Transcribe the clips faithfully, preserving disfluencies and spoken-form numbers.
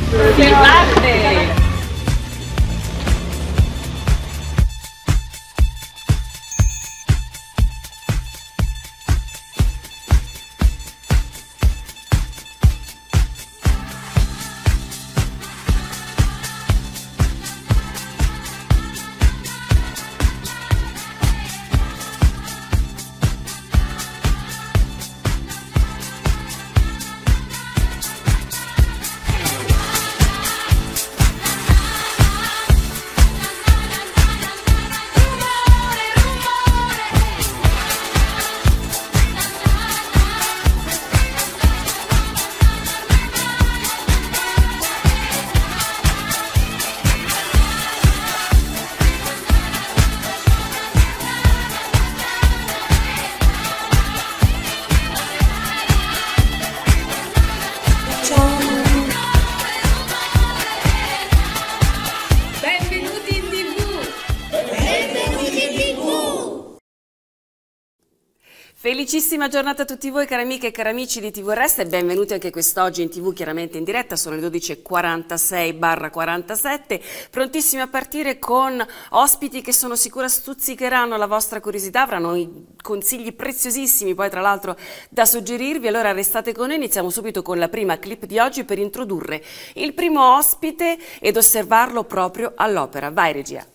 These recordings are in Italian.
Grande! Felicissima giornata a tutti voi cari amiche e cari amici di T V Resta e benvenuti anche quest'oggi in tv, chiaramente in diretta, sono le dodici e quarantasei quarantasette, prontissimi a partire con ospiti che sono sicura stuzzicheranno la vostra curiosità, avranno consigli preziosissimi poi tra l'altro da suggerirvi, allora restate con noi, iniziamo subito con la prima clip di oggi per introdurre il primo ospite ed osservarlo proprio all'opera. Vai regia!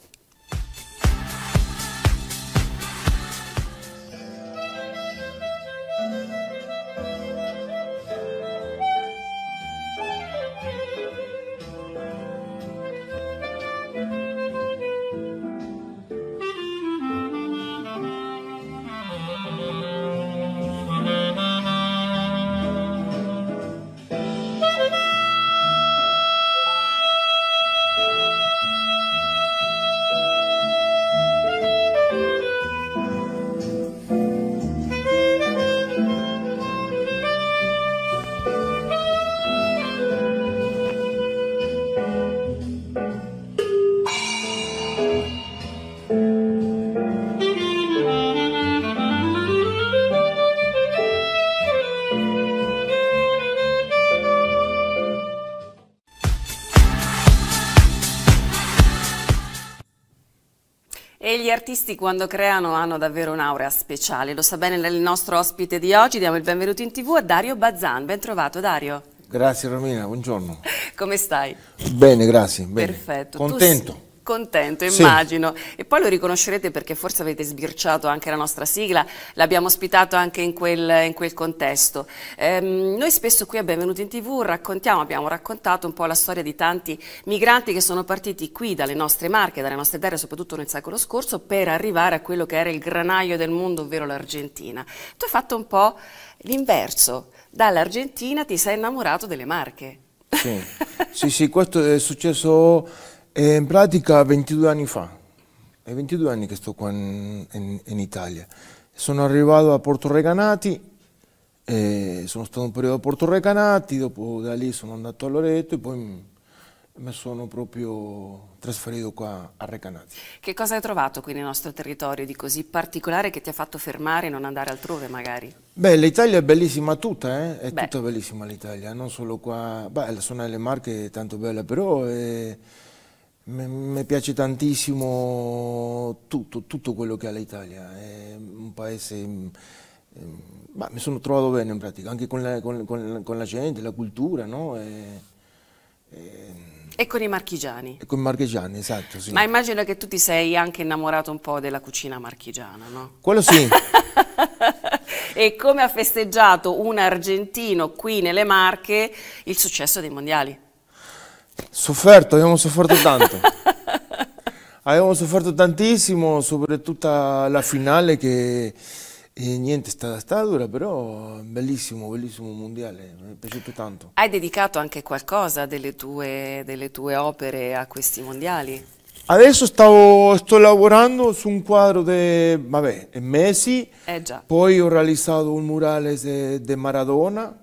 E gli artisti quando creano hanno davvero un'aurea speciale, lo sa bene il nostro ospite di oggi, diamo il benvenuto in tv a Dario Bazzan. Ben trovato Dario. Grazie Romina, buongiorno. Come stai? Bene, grazie. Bene. Perfetto. Contento. Contento, Sì. immagino. E poi lo riconoscerete perché forse avete sbirciato anche la nostra sigla, l'abbiamo ospitato anche in quel, in quel contesto. Ehm, noi spesso qui a Benvenuti in tv raccontiamo, abbiamo raccontato un po' la storia di tanti migranti che sono partiti qui dalle nostre Marche, dalle nostre terre, soprattutto nel secolo scorso, per arrivare a quello che era il granaio del mondo, ovvero l'Argentina. Tu hai fatto un po' l'inverso, dall'Argentina ti sei innamorato delle Marche. Sì, sì, sì, questo è successo... E in pratica ventidue anni fa, è ventidue anni che sto qua in, in, in Italia. Sono arrivato a Porto Recanati, e sono stato un periodo a Porto Recanati, dopo da lì sono andato a Loreto e poi mi, mi sono proprio trasferito qua a Recanati. Che cosa hai trovato qui nel nostro territorio di così particolare che ti ha fatto fermare e non andare altrove magari? Beh, l'Italia è bellissima tutta, eh? È Beh. tutta bellissima l'Italia, non solo qua, beh, la zona delle Marche è tanto bella, però... È, mi piace tantissimo tutto, tutto quello che ha l'Italia, è un paese, ma mi sono trovato bene in pratica, anche con la, con, con, con la gente, la cultura, no? E, e, e con i marchigiani. E con i marchigiani, esatto, sì. Ma immagino che tu ti sei anche innamorato un po' della cucina marchigiana, no? Quello sì. E come ha festeggiato un argentino qui nelle Marche il successo dei mondiali? Sofferto, abbiamo sofferto tanto, abbiamo sofferto tantissimo, soprattutto la finale che eh, niente, è stata, stata dura, però bellissimo, bellissimo mondiale, mi è piaciuto tanto. Hai dedicato anche qualcosa delle tue, delle tue opere a questi mondiali? Adesso stavo, sto lavorando su un quadro di, vabbè, Messi, eh già. Poi ho realizzato un murale di Maradona,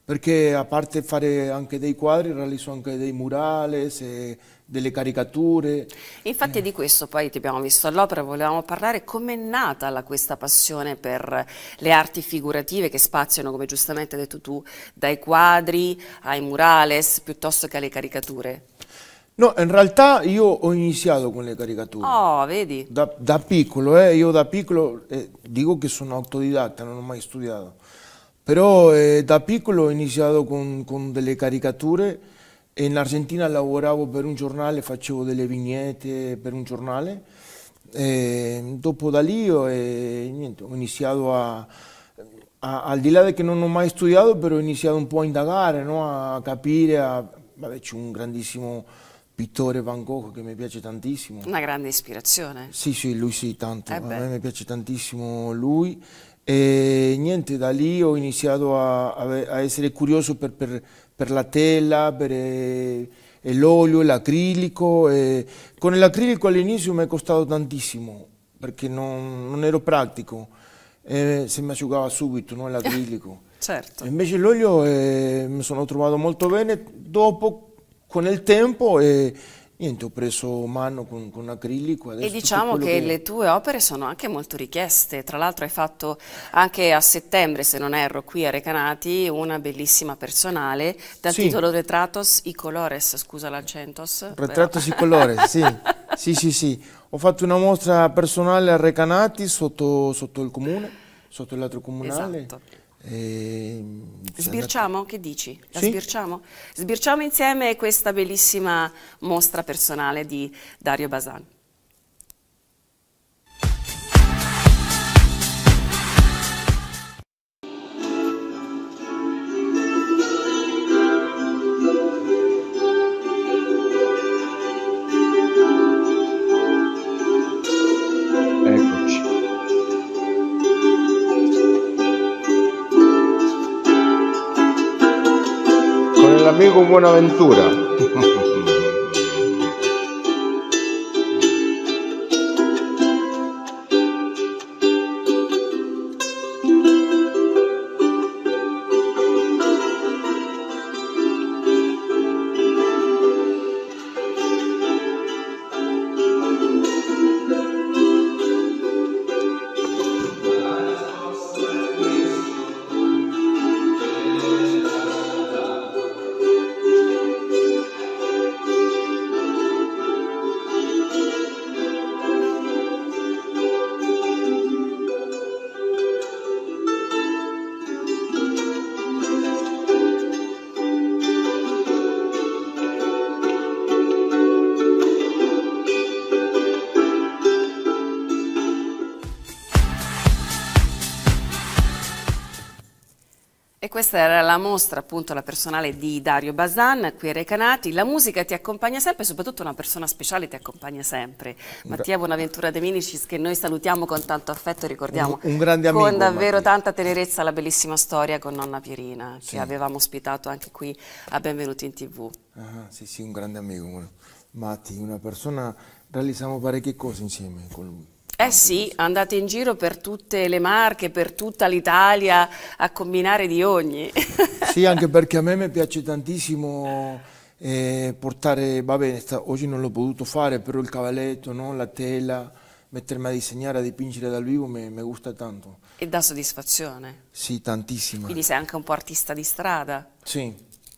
perché a parte fare anche dei quadri, realizzo anche dei murales, e delle caricature. Infatti eh. di questo poi ti abbiamo visto all'opera, volevamo parlare com'è nata la, questa passione per le arti figurative che spaziano, come giustamente hai detto tu, dai quadri ai murales piuttosto che alle caricature. No, in realtà io ho iniziato con le caricature. Oh, vedi? Da, da piccolo, eh, io da piccolo, eh, dico che sono autodidatta, non ho mai studiato. Però eh, da piccolo ho iniziato con, con delle caricature e in Argentina lavoravo per un giornale, facevo delle vignette per un giornale. E dopo da lì ho, eh, niente, ho iniziato a, a, al di là di che non ho mai studiato, però ho iniziato un po' a indagare, no? A capire, a, vabbè, c'è un grandissimo pittore Van Gogh che mi piace tantissimo. Una grande ispirazione. Sì, sì, lui sì, tanto, Eh a beh. me mi piace tantissimo lui. E niente, da lì ho iniziato a, a essere curioso per, per, per la tela, per eh, l'olio, l'acrilico. Con l'acrilico all'inizio mi è costato tantissimo, perché non, non ero pratico, e se mi asciugava subito, no, l'acrilico. Certo. Invece l'olio eh, mi sono trovato molto bene, dopo con il tempo e niente, ho preso mano con, con acrilico. E diciamo che, che le tue opere sono anche molto richieste, tra l'altro hai fatto anche a settembre, se non erro, qui a Recanati una bellissima personale dal sì. titolo Retratos y Colores, scusa l'accentos. Retratos y Colores, sì. sì, sì, sì. Ho fatto una mostra personale a Recanati sotto, sotto il comune, sotto il lato comunale. Esatto. E... Sbirciamo? Che dici? La sì? sbirciamo? Sbirciamo insieme questa bellissima mostra personale di Dario Bazan. Eccoci. Con l'amico Buonaventura. E questa era la mostra, appunto, la personale di Dario Bazan, qui a Recanati. La musica ti accompagna sempre, soprattutto una persona speciale ti accompagna sempre. Mattia Bonaventura De Minicis, che noi salutiamo con tanto affetto e ricordiamo un, un grande amico, con davvero Mattia. tanta tenerezza la bellissima storia con nonna Pierina, sì. che avevamo ospitato anche qui a Benvenuti in tivù. Ah, sì, sì, un grande amico. Matti, una persona, realizziamo parecchie cose insieme con lui. Eh sì, andate in giro per tutte le Marche, per tutta l'Italia a combinare di ogni. Sì, anche perché a me mi piace tantissimo eh, portare, va bene, sta, oggi non l'ho potuto fare, però il cavalletto, no? La tela, mettermi a disegnare, a dipingere dal vivo mi, mi gusta tanto. E dà soddisfazione. Sì, tantissima. Quindi sei anche un po' artista di strada. Sì,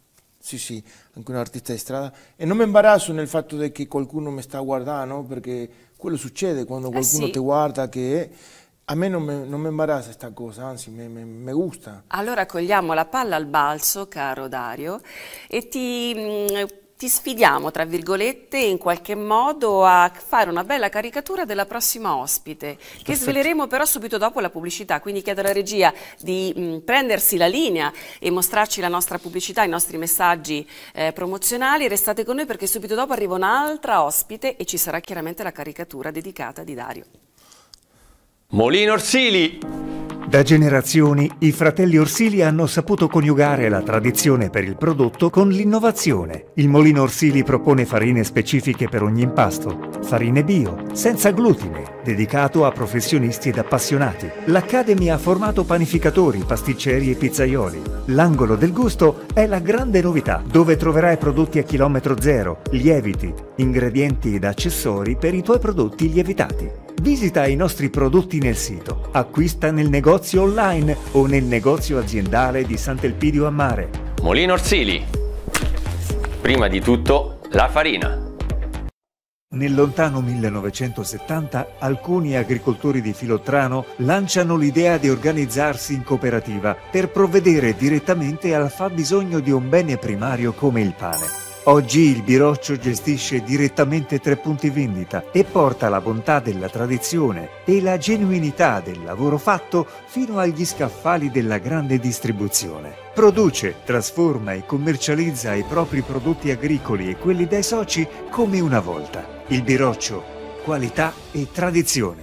sì, sì, anche un artista di strada. E non mi imbarazzo nel fatto che qualcuno mi sta guardando, perché quello succede quando qualcuno eh sì. ti guarda, che a me non mi, non mi imbarazza questa cosa, anzi mi, mi, mi gusta. Allora cogliamo la palla al balzo, caro Dario, e ti, ti sfidiamo, tra virgolette, in qualche modo a fare una bella caricatura della prossima ospite, che Perfetto. sveleremo però subito dopo la pubblicità, quindi chiedo alla regia di mh, prendersi la linea e mostrarci la nostra pubblicità, i nostri messaggi eh, promozionali. Restate con noi perché subito dopo arriva un'altra ospite e ci sarà chiaramente la caricatura dedicata di Dario. Molino Orsili! Da generazioni i fratelli Orsili hanno saputo coniugare la tradizione per il prodotto con l'innovazione. Il Molino Orsili propone farine specifiche per ogni impasto, farine bio, senza glutine, dedicato a professionisti ed appassionati. L'Academy ha formato panificatori, pasticceri e pizzaioli. L'angolo del gusto è la grande novità, dove troverai prodotti a chilometro zero, lieviti, ingredienti ed accessori per i tuoi prodotti lievitati. Visita i nostri prodotti nel sito, acquista nel negozio online o nel negozio aziendale di Sant'Elpidio a Mare. Molino Orsili. Prima di tutto, la farina. Nel lontano millenovecentosettanta, alcuni agricoltori di Filottrano lanciano l'idea di organizzarsi in cooperativa per provvedere direttamente al fabbisogno di un bene primario come il pane. Oggi il Biroccio gestisce direttamente tre punti vendita e porta la bontà della tradizione e la genuinità del lavoro fatto fino agli scaffali della grande distribuzione. Produce, trasforma e commercializza i propri prodotti agricoli e quelli dei soci come una volta. Il Biroccio, qualità e tradizione.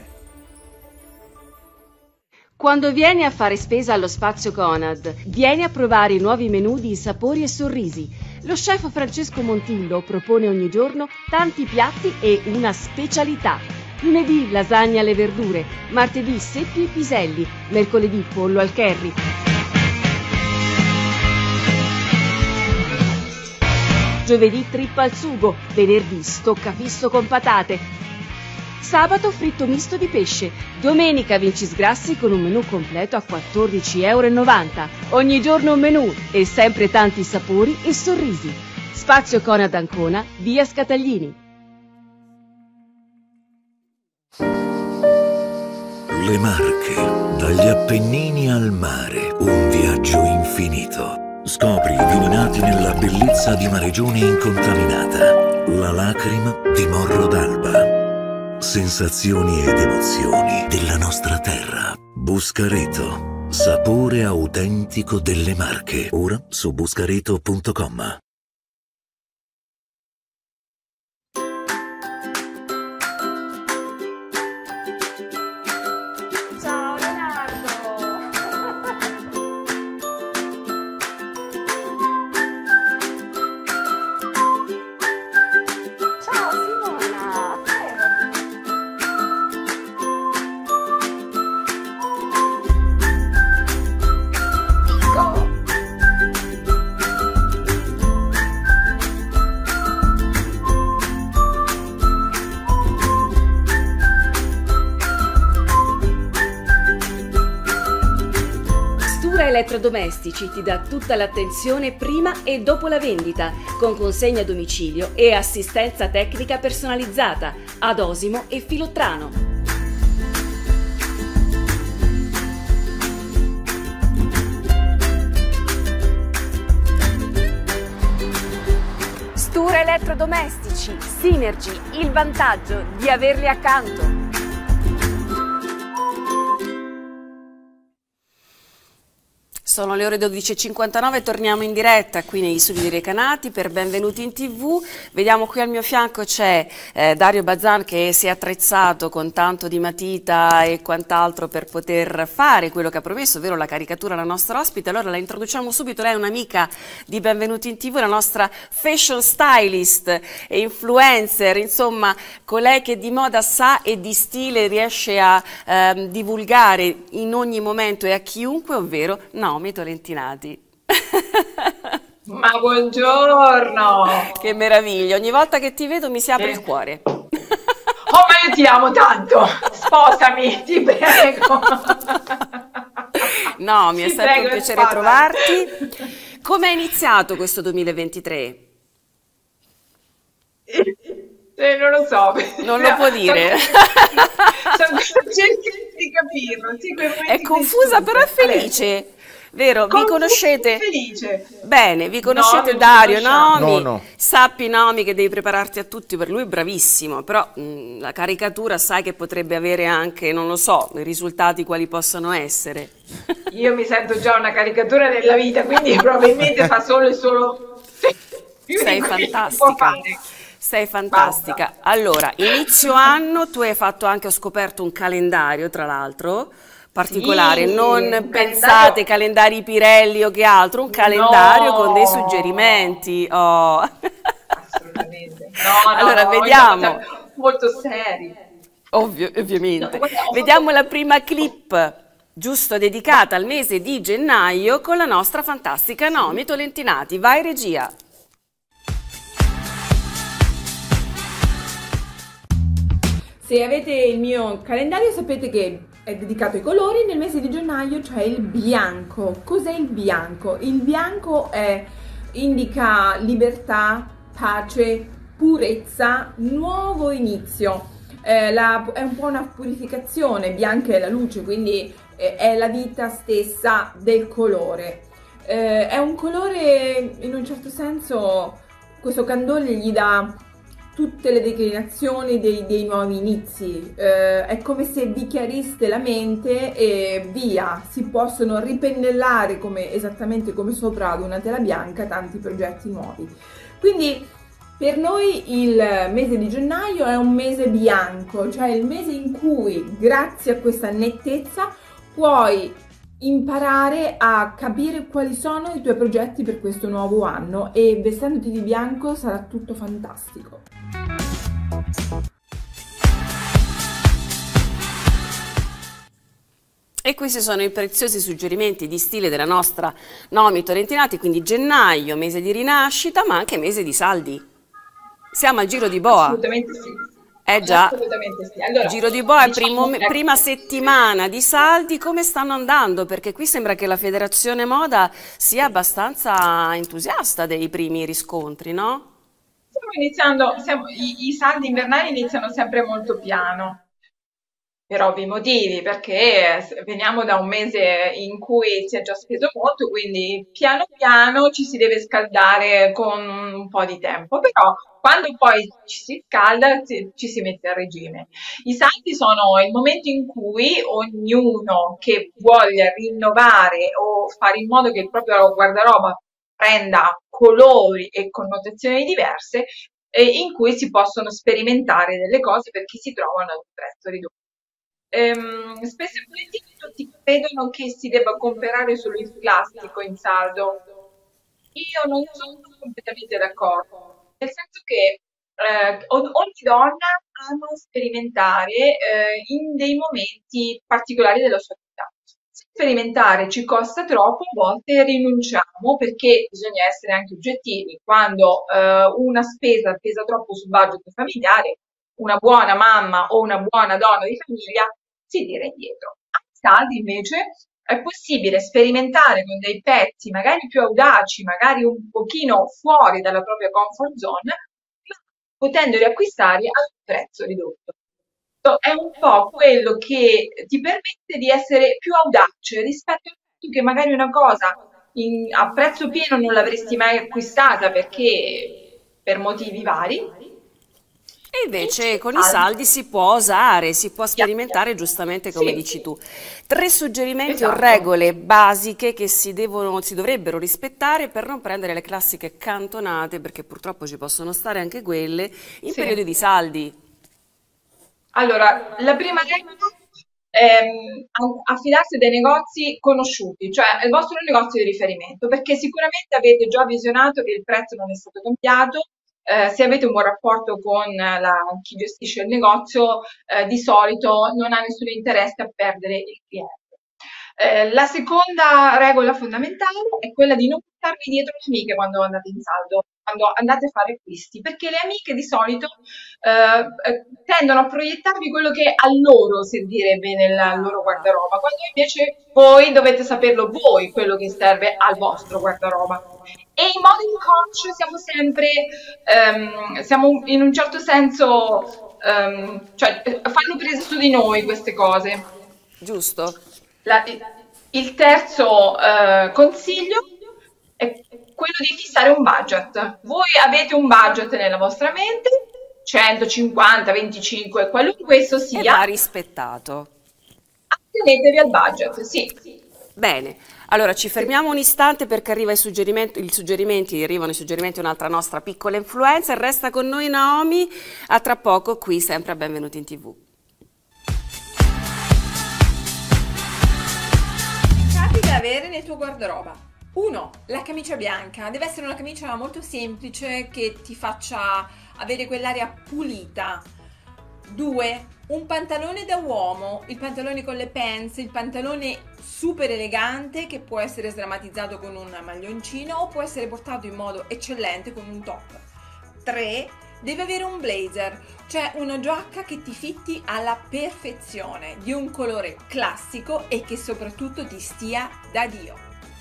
Quando vieni a fare spesa allo Spazio Conad, vieni a provare i nuovi menù di sapori e sorrisi. Lo chef Francesco Montillo propone ogni giorno tanti piatti e una specialità. Lunedì lasagna alle verdure, martedì seppi e piselli, mercoledì pollo al curry. Giovedì trippa al sugo, venerdì stoccafisso con patate. Sabato fritto misto di pesce, domenica vinci sgrassi con un menù completo a quattordici e novanta euro. Ogni giorno un menù e sempre tanti sapori e sorrisi. Spazio Conad Ancona, via Scataglini. Le Marche, dagli Appennini al mare, un viaggio infinito. Scopri i vini nati nella bellezza di una regione incontaminata. La lacrima di Morro d'Alba. Sensazioni ed emozioni della nostra terra. Buscareto, sapore autentico delle Marche. Ora su buscareto punto com. Ciao Leonardo! Ciao Simona! Elettrodomestici ti dà tutta l'attenzione prima e dopo la vendita, con consegna a domicilio e assistenza tecnica personalizzata ad Osimo e Filottrano. Stura Elettrodomestici, Synergy, il vantaggio di averli accanto. Sono le ore dodici e cinquantanove, torniamo in diretta qui negli studi di Recanati per Benvenuti in tivù. Vediamo qui al mio fianco c'è eh, Dario Bazan che si è attrezzato con tanto di matita e quant'altro per poter fare quello che ha promesso, ovvero la caricatura alla nostra ospite. Allora la introduciamo subito, lei è un'amica di Benvenuti in tivù, la nostra fashion stylist e influencer, insomma colei che di moda sa e di stile riesce a eh, divulgare in ogni momento e a chiunque, ovvero Naomi Tolentinati. Ma buongiorno! Che meraviglia, ogni volta che ti vedo mi si apre eh. il cuore. Oh, ma io ti amo tanto! Sposami, ti prego! No, mi è ti sempre prego, un piacere sposami. trovarti. Come è iniziato questo duemilaventitré? Eh, non lo so. Non lo può dire. Sto cercando di capirlo. Sì, è confusa però è felice. Vero, vi conoscete? Felice. Bene, vi conoscete no, Dario, Naomi? No, no. Sappi Naomi che devi prepararti a tutti, per lui è bravissimo, però mh, la caricatura sai che potrebbe avere anche, non lo so, i risultati quali possano essere. Io mi sento già una caricatura nella vita, quindi probabilmente fa solo e solo... Sei fantastica. Sei fantastica. Basta. Allora, inizio anno, tu hai fatto anche, ho scoperto un calendario tra l'altro, particolare, Sì, non un pensate calendario... calendari Pirelli o che altro, un calendario No, con dei suggerimenti. Oh. assolutamente. No, no, Allora, no, noi vediamo. siamo sempre molto seri. Ovvio, No, ovviamente. guarda, ho Vediamo fatto... la prima clip, giusto dedicata al mese di gennaio, con la nostra fantastica Nomi Tolentinati. Vai regia. Se avete il mio calendario sapete che è dedicato ai colori. Nel mese di gennaio c'è il bianco. Cos'è il bianco? Il bianco è, indica libertà, pace, purezza, nuovo inizio. Eh, la, è un po' una purificazione, bianca è la luce, quindi eh, è la vita stessa del colore. Eh, è un colore, in un certo senso, questo candore gli dà tutte le declinazioni dei, dei nuovi inizi. Eh, è come se vi chiariste la mente e via, si possono ripennellare come, esattamente come sopra ad una tela bianca tanti progetti nuovi. Quindi per noi il mese di gennaio è un mese bianco, cioè il mese in cui grazie a questa nettezza puoi imparare a capire quali sono i tuoi progetti per questo nuovo anno e vestendoti di bianco sarà tutto fantastico. E questi sono i preziosi suggerimenti di stile della nostra Nomi Tolentinati, quindi gennaio, mese di rinascita, ma anche mese di saldi. Siamo al Giro di Boa. Assolutamente sì. Eh già, Assolutamente sì. Allora, Giro di Boa, diciamo, primo, prima settimana di saldi, come stanno andando? Perché qui sembra che la Federazione Moda sia abbastanza entusiasta dei primi riscontri, no? Stiamo iniziando, siamo, i, i saldi invernali iniziano sempre molto piano, per ovvi motivi, perché veniamo da un mese in cui si è già speso molto, quindi piano piano ci si deve scaldare con un po' di tempo, però quando poi ci si scalda ci, ci si mette a regime. I saldi sono il momento in cui ognuno che voglia rinnovare o fare in modo che il proprio guardaroba prenda colori e connotazioni diverse, eh, in cui si possono sperimentare delle cose perché si trovano ad un prezzo ridotto. Ehm, spesso e volentieri tutti credono che si debba comprare solo il classico in saldo. Io non sono completamente d'accordo, nel senso che eh, ogni donna ama sperimentare eh, in dei momenti particolari della sua vita. Se sperimentare ci costa troppo, a volte rinunciamo perché bisogna essere anche oggettivi. Quando eh, una spesa pesa troppo sul budget familiare, una buona mamma o una buona donna di famiglia si tira indietro. A saldi invece è possibile sperimentare con dei pezzi magari più audaci, magari un pochino fuori dalla propria comfort zone, ma potendoli acquistare a un prezzo ridotto. È un po' quello che ti permette di essere più audace rispetto al fatto che magari una cosa in, a prezzo pieno non l'avresti mai acquistata perché per motivi vari. E invece con i saldi si può osare, si può sperimentare giustamente come sì, dici tu. Tre suggerimenti esatto. o regole basiche che si, devono, si dovrebbero rispettare per non prendere le classiche cantonate, perché purtroppo ci possono stare anche quelle, in sì. periodi di saldi. Allora, la prima regola è affidarsi a dei negozi conosciuti, cioè il vostro negozio di riferimento, perché sicuramente avete già visionato che il prezzo non è stato cambiato. Eh, se avete un buon rapporto con la, chi gestisce il negozio, eh, di solito non ha nessun interesse a perdere il cliente. Eh, la seconda regola fondamentale è quella di non portarvi dietro le amiche quando andate in saldo, quando andate a fare acquisti, perché le amiche di solito eh, tendono a proiettarvi quello che a loro servirebbe nel loro guardaroba, quando invece voi dovete saperlo voi quello che serve al vostro guardaroba. E in modo inconscio siamo sempre, um, siamo in un certo senso, um, cioè fanno presa su di noi queste cose. Giusto. La, il terzo uh, consiglio è quello di fissare un budget. Voi avete un budget nella vostra mente, centocinquanta, venticinque, qualunque esso sia. E va rispettato. Attenetevi al budget, sì. Bene, allora ci fermiamo un istante perché arriva il suggerimento, i suggerimenti, arrivano i suggerimenti di un'altra nostra piccola influencer. Resta con noi Naomi, a tra poco qui sempre a Benvenuti in tivù. avere nel tuo guardaroba? uno. La camicia bianca. Deve essere una camicia molto semplice che ti faccia avere quell'aria pulita. due. Un pantalone da uomo, il pantalone con le pants, il pantalone super elegante che può essere sdrammatizzato con un maglioncino o può essere portato in modo eccellente con un top. tre. Deve avere un blazer, cioè una giacca che ti fitti alla perfezione, di un colore classico e che soprattutto ti stia da Dio.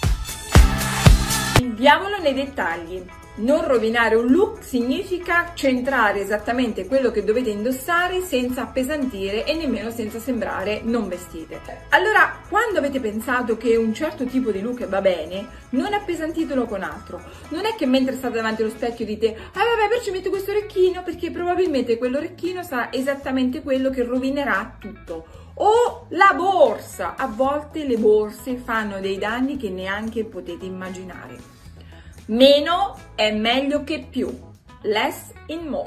Andiamolo nei dettagli. Non rovinare un look significa centrare esattamente quello che dovete indossare senza appesantire e nemmeno senza sembrare non vestite. Allora, quando avete pensato che un certo tipo di look va bene, non appesantitelo con altro. Non è che mentre state davanti allo specchio dite ah vabbè, perciò metto questo orecchino, perché probabilmente quell'orecchino sarà esattamente quello che rovinerà tutto. O la borsa. A volte le borse fanno dei danni che neanche potete immaginare. Meno è meglio che più. Less in more.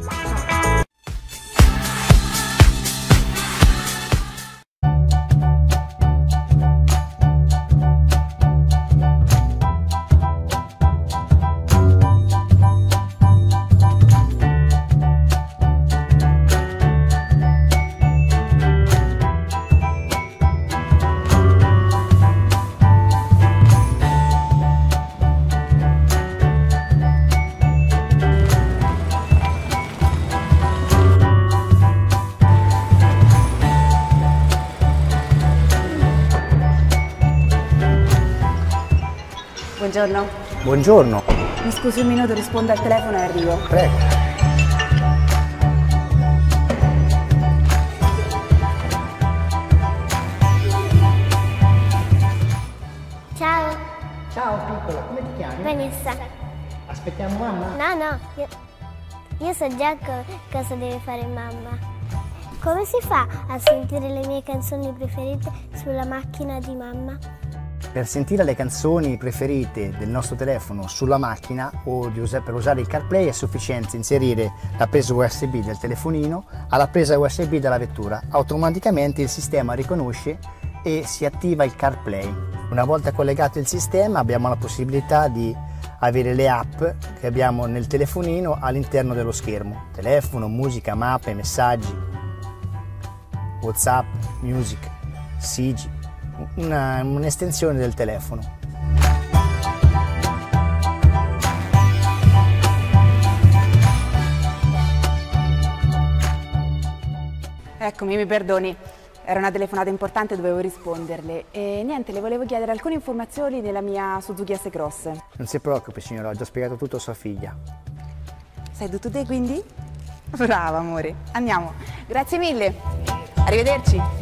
Buongiorno. Buongiorno. Mi scusi un minuto, rispondo al telefono e arrivo. Prego. Ciao. Ciao piccola, come ti chiami? Vanessa. Aspettiamo mamma? No, no, io, io so già co cosa deve fare mamma. Come si fa a sentire le mie canzoni preferite sulla macchina di mamma? Per sentire le canzoni preferite del nostro telefono sulla macchina o di us- per usare il CarPlay è sufficiente inserire la presa U S B del telefonino alla presa U S B della vettura. Automaticamente il sistema riconosce e si attiva il CarPlay. Una volta collegato il sistema abbiamo la possibilità di avere le app che abbiamo nel telefonino all'interno dello schermo. Telefono, musica, mappe, messaggi, WhatsApp, music, Sigi. Una, un'estensione del telefono. Eccomi, mi perdoni. Era una telefonata importante, dovevo risponderle. E niente, le volevo chiedere alcune informazioni della mia Suzuki S-Cross. Non si preoccupi signora, ho già spiegato tutto a sua figlia. Sai tutto te quindi? Brava amore, andiamo. Grazie mille. Arrivederci.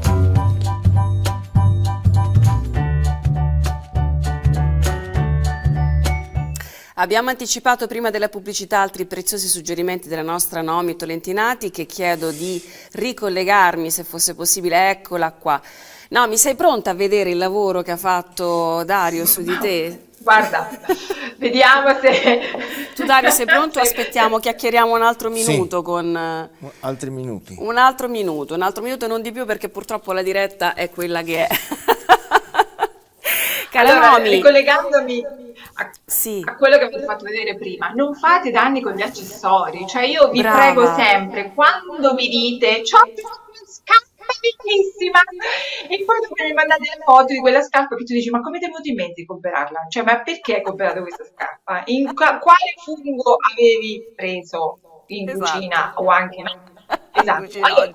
Abbiamo anticipato prima della pubblicità altri preziosi suggerimenti della nostra Nomi Tolentinati, che chiedo di ricollegarmi se fosse possibile. Eccola qua. Nomi, sei pronta a vedere il lavoro che ha fatto Dario su di te? Guarda, vediamo se... Tu Dario sei pronto? Aspettiamo, chiacchieriamo un altro minuto sì. con... Altri minuti. Un altro minuto, un altro minuto e non di più, perché purtroppo la diretta è quella che è. Allora, Nomi, ricollegandomi a, sì. a quello che vi ho fatto vedere prima, non fate danni con gli accessori, cioè io vi Brava. prego sempre, quando mi dite c'ho una scarpa bellissima e poi dopo mi mandate le foto di quella scarpa che tu dici ma come ti è venuto in mente di comprarla? Cioè ma perché hai comprato questa scarpa? In quale fungo avevi preso in esatto. cucina o anche no? Esatto. Allora,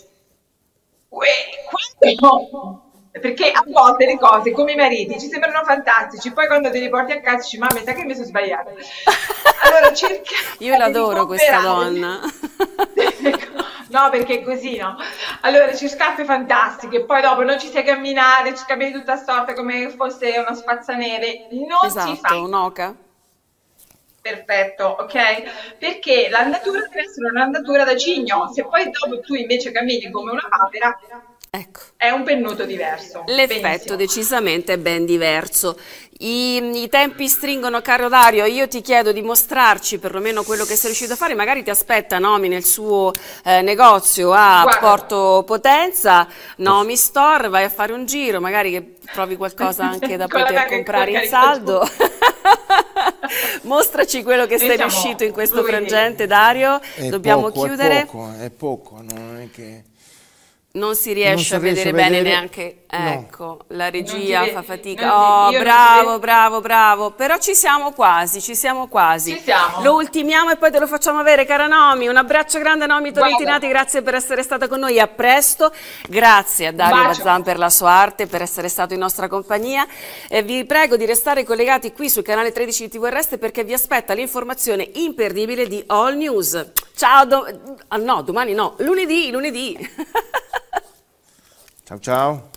quando... Perché a volte le cose, come i mariti, ci sembrano fantastici, poi quando te li porti a casa dici, mamma, sai che mi sono sbagliata. Allora cerca. Io l'adoro questa donna. No, perché è così, no? Allora, ci scarpe fantastiche, poi dopo non ci sai camminare, ci cammini tutta storta come fosse una spazzaneve. Non esatto, si fa. un'oca. Perfetto, ok? Perché l'andatura deve essere un'andatura da cigno, se poi dopo tu invece cammini come una papera, ecco, è un pennuto diverso. L'effetto Benissimo. decisamente è ben diverso. I, I tempi stringono, caro Dario, io ti chiedo di mostrarci perlomeno quello che sei riuscito a fare, magari ti aspetta Nomi nel suo eh, negozio a Guarda. Porto Potenza, Nomi Store, vai a fare un giro, magari che trovi qualcosa anche da Con la poter vecchia comprare in carica saldo. Mostraci quello che Noi sei siamo riuscito in questo fluidi. frangente, Dario. È Dobbiamo poco, chiudere. È poco, è poco, non è che... Non si riesce Non si a vedere riesce a bene vedere, neanche, no. ecco, la Non si regia ve- fa fatica. non si- Oh, io non si bravo, ve- bravo, bravo, però ci siamo quasi, ci siamo quasi. Ci siamo. Lo ultimiamo e poi te lo facciamo avere, cara Nomi. Un abbraccio grande a Nomi Tolentinati, Guarda. grazie per essere stata con noi, a presto. Grazie a Dario Bacio. Bazzan per la sua arte, per essere stato in nostra compagnia. E vi prego di restare collegati qui sul canale tredici di T V R S perché vi aspetta l'informazione imperdibile di All News. Ciao, do- ah, no, domani no, lunedì, lunedì. Ciao ciao.